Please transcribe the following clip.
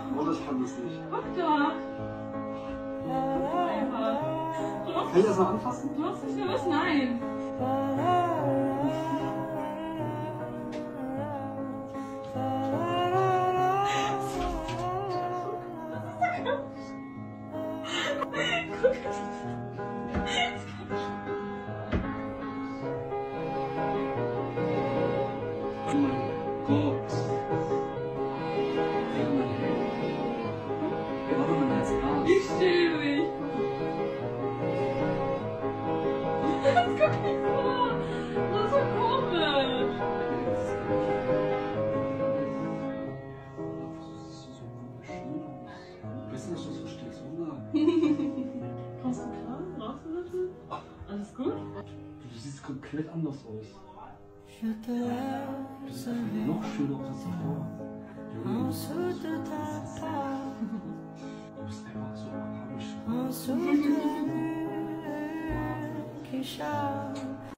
Oh, das kann es nicht. Guck doch. Einfach. Kann ich das mal anfassen? Du machst nicht mehr was? Nein. Oh mein Gott. Ja, mein Held. Warte mal, jetzt gar nicht. Ich schäme mich. Das guck nicht so. Das ist so komisch. Weißt du, dass du das verstehst, oder? Kommst du klar? Brauchst du das? Alles gut? Du siehst komplett anders aus. Je te Du siehst einfach noch schöner aus als davor. en dessous de ta part, Du bist einfach so arabisch. en dessous de la lune qui chante.